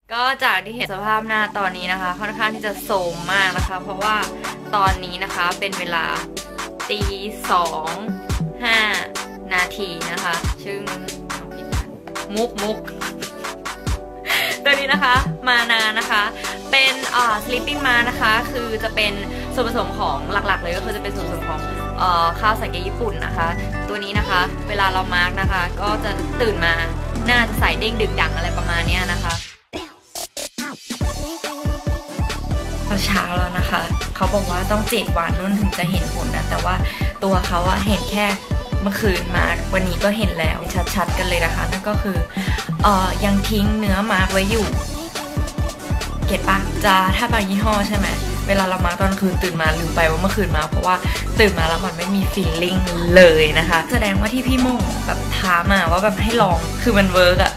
ก็จากที่เห็นสภาพหน้าตอนนี้นะคะค่อนข้างที่จะโทรมมากนะคะเพราะว่าตอนนี้นะคะเป็นเวลาตี2:05 นาทีนะคะซึ่งมุกตัวนี้นะคะมานานนะคะเป็นsleeping mask นะคะคือจะเป็นส่วนผสมของหลักๆเลยก็คือจะเป็นส่วนผสมของข้าวสังเกตญี่ปุ่นนะคะตัวนี้นะคะเวลาเรามาร์กนะคะก็จะตื่นมาหน้าจะใสเด้งดึงดังอะไรประมาณนี้นะคะเช้าแล้วนะคะเขาบอกว่าต้อง7 วันนุ่นถึงจะเห็นผลนะแต่ว่าตัวเขาอะเห็นแค่เมื่อคืนมาวันนี้ก็เห็นแล้วชัดๆกันเลยนะคะนั่นก็คือยังทิ้งเนื้อมาร์กไว้อยู่เก็ตปะจะถ้าบางยี่ห้อใช่ไหมเวลาเรามาตอนคืนตื่นมาลืมไปว่าเมื่อคืนมาเพราะว่าตื่นมาแล้วมันไม่มีฟีลลิ่งเลยนะคะแสดงว่าที่พี่โมงแบบท้ามาว่าแบบให้ลองคือมันเวิร์กอะ